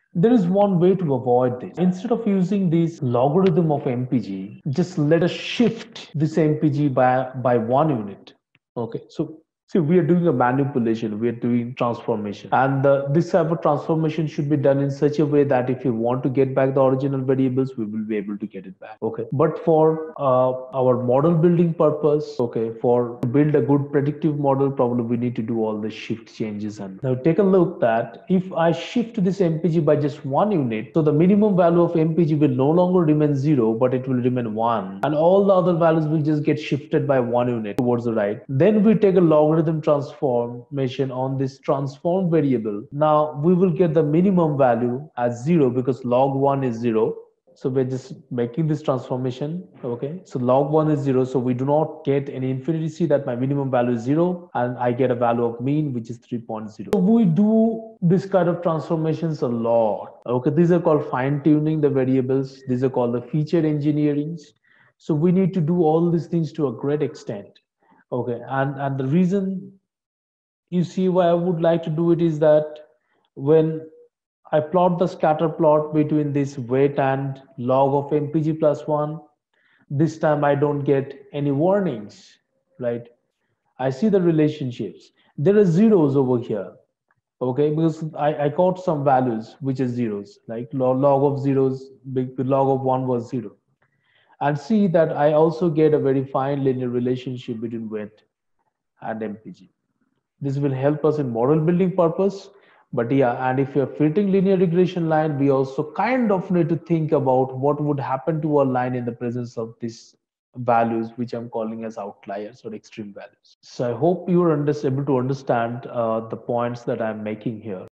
There is one way to avoid this. Instead of using this logarithm of MPG, just let us shift this MPG by 1 unit. Okay, so see, we are doing a manipulation, we are doing transformation, and this type of transformation should be done in such a way that if you want to get back the original variables, we will be able to get it back. Okay, but for our model building purpose, okay, for to build a good predictive model, probably we need to do all the shift changes. And now take a look that if I shift this MPG by just 1 unit, so the minimum value of MPG will no longer remain 0, but it will remain 1, and all the other values will just get shifted by 1 unit towards the right. Then we take a logarithm transformation on this transform variable. Now we will get the minimum value as 0 because log 1 is 0. So we're just making this transformation. Okay, so log 1 is 0, so we do not get any infinity. See that my minimum value is 0 and I get a value of mean which is 3.0. So we do this kind of transformations a lot. Okay, these are called fine tuning the variables. These are called the feature engineering. So we need to do all these things to a great extent. Okay, and the reason you see why I would like to do it is that when I plot the scatter plot between this weight and log of MPG plus 1, this time I don't get any warnings, right? I see the relationships. There are zeros over here, okay, because I got some values which is zeros, like log of zeros, log of 1 was 0. And see that I also get a very fine linear relationship between weight and MPG. This will help us in model building purpose. But yeah, and if you're fitting linear regression line, we also kind of need to think about what would happen to a line in the presence of these values, which I'm calling as outliers or extreme values. So I hope you're able to understand the points that I'm making here.